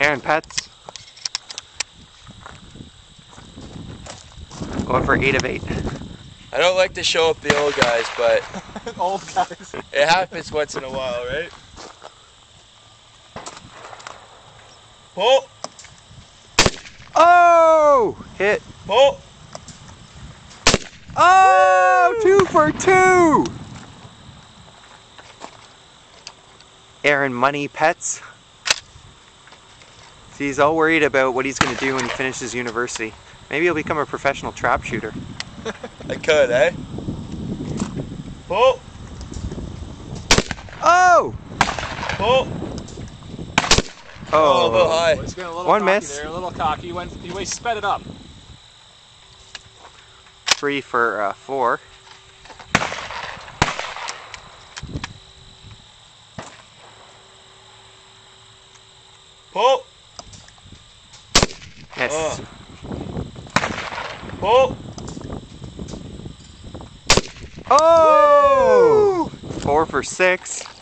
Aaron Petz. Going for 8 of 8. I don't like to show up the old guys, but old guys. It happens once in a while, right? Pull! Oh! Hit. Pull! Oh! Woo! 2 for 2! Aaron Money Petz. See, he's all worried about what he's going to do when he finishes university. Maybe he'll become a professional trap shooter. I could, eh? Pull! Oh! Pull! Oh, a little high. Well, a little one miss. There, a little cocky. He sped it up. 3 for 4. Pull! Yes. Pull! Oh! 4 for 6.